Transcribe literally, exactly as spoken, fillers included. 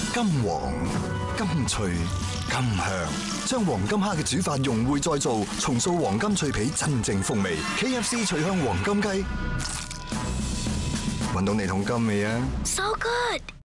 金黃、金脆、金香，將黃金蝦嘅煮法融匯再造，重塑黃金脆皮真正風味。K F C 脆香黃金雞，搵到你桶金未啊 So good。